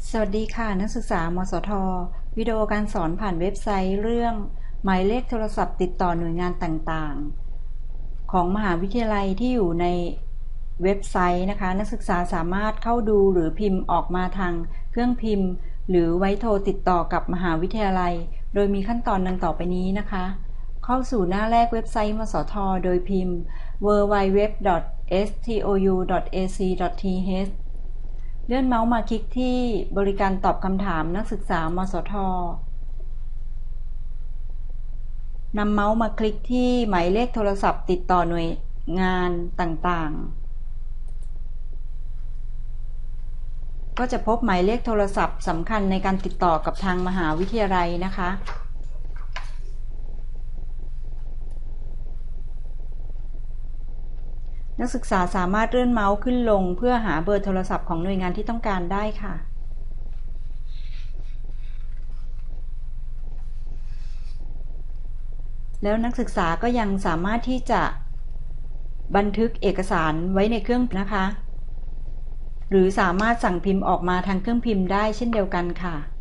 สวัสดีค่ะนักศึกษามสท.วิดีโอการสอนผ่านเว็บไซต์เรื่องหมายเลขโทรศัพท์ติดต่อหน่วยงานต่างๆของมหาวิทยาลัยที่อยู่ในเว็บไซต์นะคะนักศึกษาสามารถเข้าดูหรือพิมพ์ออกมาทางเครื่องพิมพ์หรือไว้โทรติดต่อกับมหาวิทยาลัยโดยมีขั้นตอนดังต่อไปนี้นะคะเข้าสู่หน้าแรกเว็บไซต์มสท.โดยพิมพ์ www.stou.ac.th เลื่อนเมาส์มาคลิกที่บริการตอบคำถามนักศึกษามสท.นำเมาส์มาคลิกที่หมายเลขโทรศัพท์ติดต่อหน่วยงานต่างๆก็จะพบหมายเลขโทรศัพท์สำคัญในการติดต่อกับทางมหาวิทยาลัยนะคะนักศึกษาสามารถเลื่อนเมาส์ขึ้นลงเพื่อหาเบอร์โทรศัพท์ของหน่วยงานที่ต้องการได้ค่ะแล้วนักศึกษาก็ยังสามารถที่จะบันทึกเอกสารไว้ในเครื่องนะคะหรือสามารถสั่งพิมพ์ออกมาทางเครื่องพิมพ์ได้เช่นเดียวกันค่ะ